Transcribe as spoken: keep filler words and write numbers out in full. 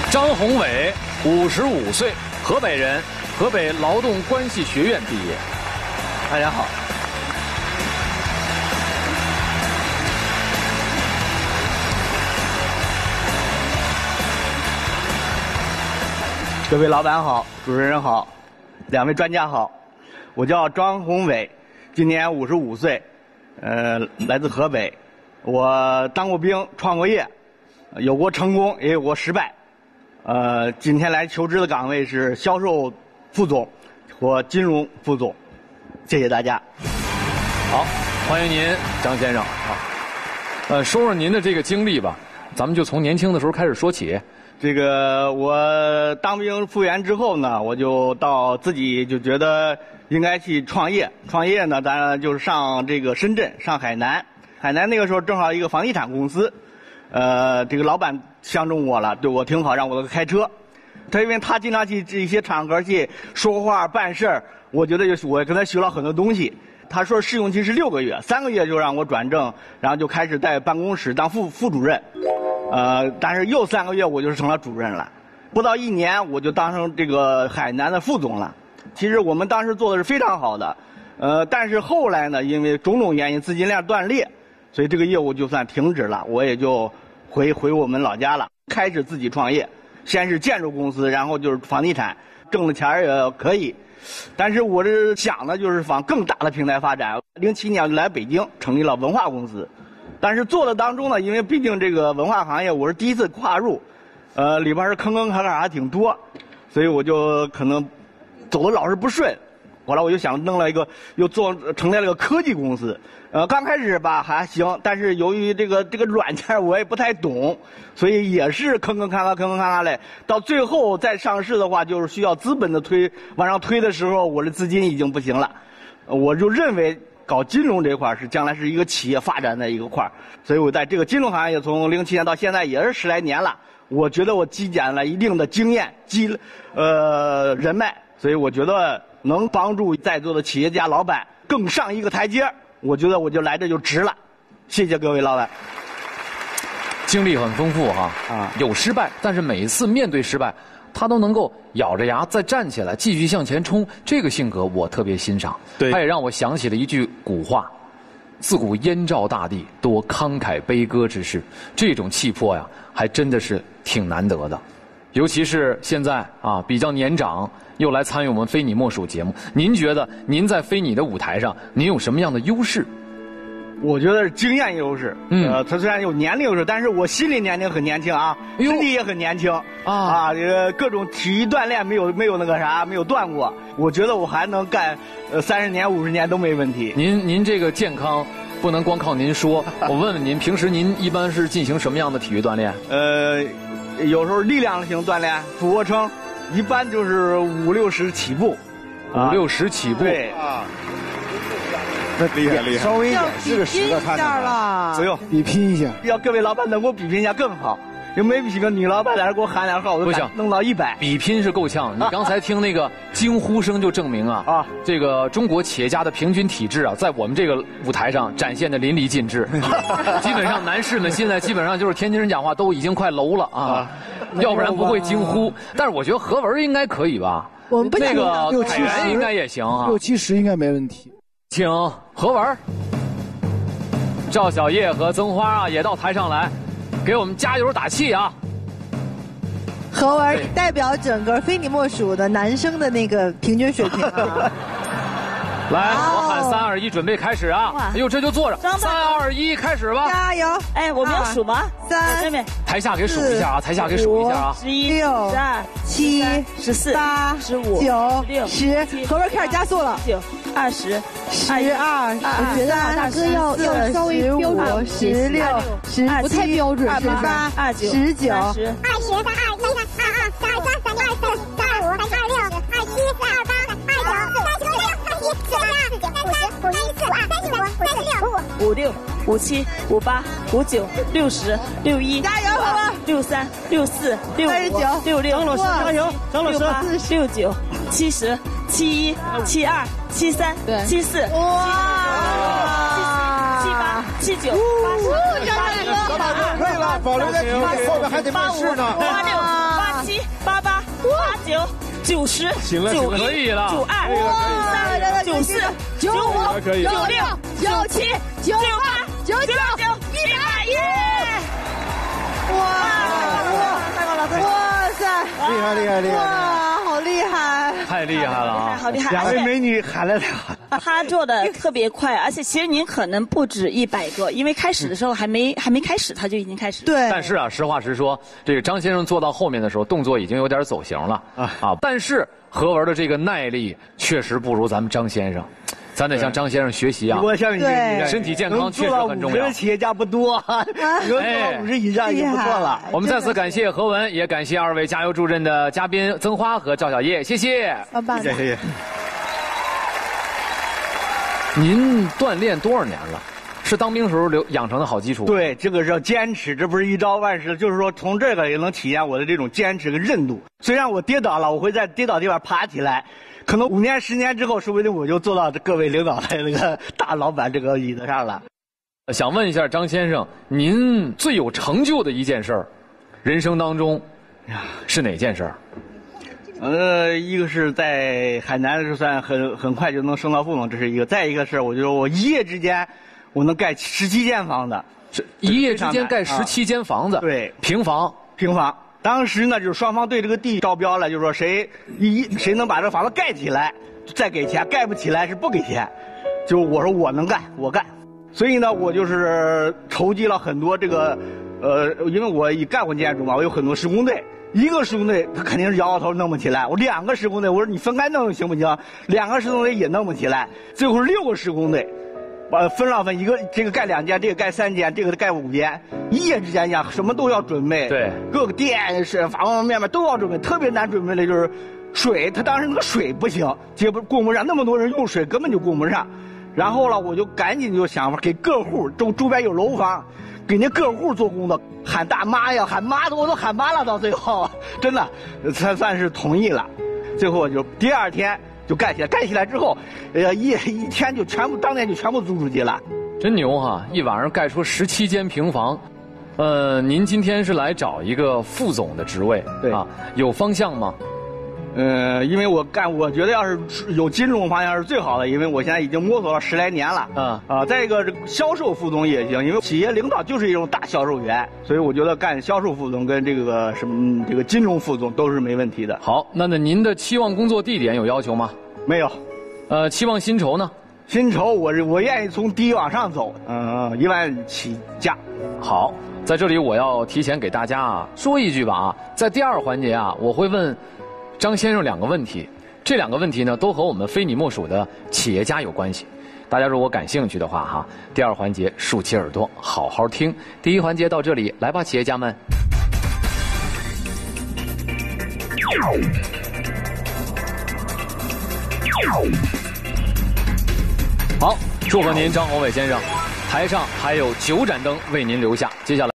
张宏伟，五十五岁，河北人，河北劳动关系学院毕业。大家好。 各位老板好，主持人好，两位专家好，我叫张宏伟，今年五十五岁，呃，来自河北，我当过兵，创过业，有过成功，也有过失败，呃，今天来求职的岗位是销售副总或金融副总，谢谢大家。 好，欢迎您，张先生。好，呃，说说您的这个经历吧，咱们就从年轻的时候开始说起。 这个我当兵复员之后呢，我就到自己就觉得应该去创业。创业呢，当然就是上这个深圳，上海南。海南那个时候正好一个房地产公司，呃，这个老板相中我了，对我挺好，让我开车。他因为他经常去这些场合去说话办事儿，我觉得就是我跟他学了很多东西。他说试用期是六个月，三个月就让我转正，然后就开始在办公室当副副主任。呃，但是又三个月我就成了主任了，不到一年我就当成这个海南的副总了。其实我们当时做的是非常好的，呃，但是后来呢，因为种种原因资金链断裂，所以这个业务就算停止了，我也就回回我们老家了，开始自己创业。先是建筑公司，然后就是房地产，挣的钱也可以。但是我这想的就是往更大的平台发展。零七年就来北京成立了文化公司。但是做的当中呢，因为毕竟这个文化行业我是第一次跨入，呃，里边是坑坑坎坎还挺多，所以我就可能走的老是不顺。后来我就想弄了一个，又做成立了个科技公司。呃，刚开始吧还行，但是由于这个这个软件我也不太懂，所以也是坑坑坎坎坑坑坎坎嘞。到最后再上市的话，就是需要资本的推，往上推的时候，我的资金已经不行了，我就认为。搞金融这块是将来是一个企业发展的一个块，所以我在这个金融行业从零七年到现在也是十来年了。我觉得我积攒了一定的经验，积呃人脉，所以我觉得能帮助在座的企业家老板更上一个台阶。我觉得我就来这就值了。谢谢各位老板。 经历很丰富哈啊， 有失败，但是每一次面对失败，他都能够咬着牙再站起来，继续向前冲。这个性格我特别欣赏。 对， 他也让我想起了一句古话：“自古燕赵大地，多慷慨悲歌之士。”这种气魄呀，还真的是挺难得的。尤其是现在啊，比较年长，又来参与我们《非你莫属》节目，您觉得您在非你的舞台上，您有什么样的优势？ 我觉得是经验优势。 嗯， 呃，他虽然有年龄优势，但是我心理年龄很年轻啊，身体也很年轻啊啊，这个各种体育锻炼没有没有那个啥没有断过。我觉得我还能干呃三十年五十年都没问题。 您您这个健康不能光靠您说，我问问您，平时您一般是进行什么样的体育锻炼？ 呃，有时候力量型锻炼，俯卧撑，一般就是五六十起步， 五六十起步。 对啊。那厉害厉害， 稍微一点是个实的看着了， 不用比拼一下。 要各位老板能给我比拼一下更好。有没比个女老板在这给我喊两号，我都敢弄到一百。 比拼是够呛，你刚才听那个惊呼声就证明啊啊，这个中国企业家的平均体质啊，在我们这个舞台上展现的淋漓尽致。基本上男士们现在基本上就是天津人讲话都已经快楼了啊，要不然不会惊呼。但是我觉得何文应该可以吧？ 我们不那个凯源应该也行啊， 六七十应该没问题。 请何文、赵小叶和曾花啊也到台上来，给我们加油打气啊！ 何文代表整个非你莫属的男生的那个平均水平啊！ 来，我喊三二一，准备开始啊！哎呦，这就坐着，三二一，开始吧！ 加油！ 哎，我们要数吗？ 三， 妹妹， 台下给数一下啊！台下给数一下啊！ 十一、 六、 十二、 七、 十四、 八、 十五、 九、 六、 十，何文开始加速了。 九、二十、 十二，我觉得大哥要要稍微标准，十六、十不太标准， 十八、 二九、 十九、 二十、三二、三三、二二、三二三、三六、二四、三二五、三二六、二七、三二八、二九、三十六、三七、四八、四九、五十、五一、四五、三十五、三十六、五五六、五七、五八、五九、六十、六一， 加油，好吧！ 六三、六四、六五、六六， 张老师加油！张老师， 六八、六九、七十、七一、七二、七三、七四、 哇！ 七八、七九、八十、八一、八二、 可以了，保留在体育后面还得面试呢。 八六、八八七八八八九九十行了九可以了九二九三九四九五九六九七九八九九九一百耶！ 哇哇，太棒了！哇塞， 厉害厉害厉害！ 哇，好厉害！ 太厉害了啊！ 好厉害！ 两位美女喊得太好了。 他做的特别快，而且其实您可能不止一百个，因为开始的时候还没还没开始，他就已经开始。 对。 但是啊，实话实说，这个张先生做到后面的时候，动作已经有点走形了啊啊！但是何文的这个耐力确实不如咱们张先生。咱得向张先生学习啊！ 我向你学习， 身体健康确实很重要。 能做到五十的企业家不多，能做到五十以上已经不错了。 我们再次感谢何文，也感谢二位加油助阵的嘉宾曾花和赵小叶，谢谢。 棒棒的， 谢谢。 您锻炼多少年了？是当兵时候留养成的好基础。 对，这个是要坚持，这不是一朝万事，就是说从这个也能体现我的这种坚持跟韧度。虽然我跌倒了，我会在跌倒地方爬起来。可能五年、十年之后，说不定我就坐到各位领导的那个大老板这个椅子上了。 想问一下张先生，您最有成就的一件事儿，人生当中是哪件事儿？ 呃，一个是在海南是算很很快就能升到副总，这是一个；再一个是，我就说我一夜之间我能盖十七间房子， 是一夜之间盖十七间房子， 对， 平房， 平房。当时呢，就是双方对这个地招标了，就是说谁一谁能把这个房子盖起来，再给钱；盖不起来是不给钱。就我说我能干，我干。所以呢，我就是筹集了很多这个，呃，因为我也干过建筑嘛，我有很多施工队。一个施工队他肯定是摇摇头弄不起来，我两个施工队，我说你分开弄行不行？两个施工队也弄不起来，最后六个施工队。把分上分，一个这个盖两间，这个盖三间，这个盖五间，一夜之间呀，什么都要准备。 对， 各个电是方方面面都要准备。特别难准备的就是水，他当时那个水不行，接不供不上，那么多人用水根本就供不上。然后呢，我就赶紧就想法给各户周周边有楼房，给那各户做工作，喊大妈呀，喊妈的，我都喊妈了。到最后，真的才算是同意了。最后我就第二天。就盖起来，盖起来之后，呃，一一天就全部当天就全部租出去了， 真牛哈！一晚上盖出十七间平房，呃，您今天是来找一个副总的职位， 对啊，有方向吗？ 呃，因为我干，我觉得要是有金融方向是最好的，因为我现在已经摸索了十来年了， 嗯啊，再一个这个销售副总也行，因为企业领导就是一种大销售员，所以我觉得干销售副总跟这个什么这个金融副总都是没问题的。 好，那那您的期望工作地点有要求吗？ 没有。 呃，期望薪酬呢？ 薪酬我是我愿意从低往上走，嗯、呃，一万起价。 好，在这里我要提前给大家啊说一句吧啊，在第二环节啊，我会问张先生两个问题，这两个问题呢都和我们非你莫属的企业家有关系。大家如果感兴趣的话哈，第二环节竖起耳朵好好听。第一环节到这里，来吧，企业家们。好，祝贺您张宏伟先生，台上还有九盏灯为您留下。接下来。